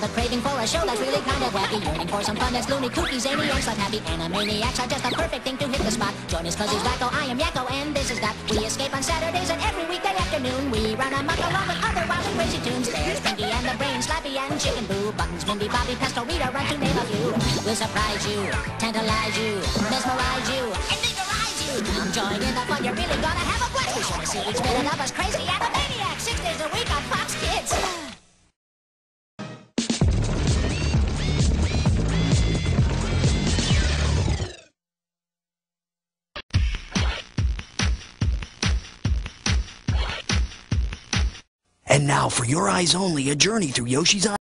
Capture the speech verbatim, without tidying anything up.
a craving for a show that's really kind of wacky. Yearning for some fun that's loony, kooky, zany, and slap happy. Animaniacs are just the perfect thing to hit the spot. Join us cause he's wacko, I am Yakko, and this is that. We escape on Saturdays and every weekday afternoon. We run amok along with other wild and crazy tunes. There's Pinky and the Brain, Slappy and Chicken Boo, Buttons, Mindy, Bobby, Pesto, Rita, run to name a few. We'll surprise you, tantalize you, mesmerize you, and vigorize you. Come join in the fun, you're really gonna have a blast. Be sure to see each minute of us crazy Animaniacs, six days a week on Fox Kids. And now for your eyes only, a journey through Yoshi's Island.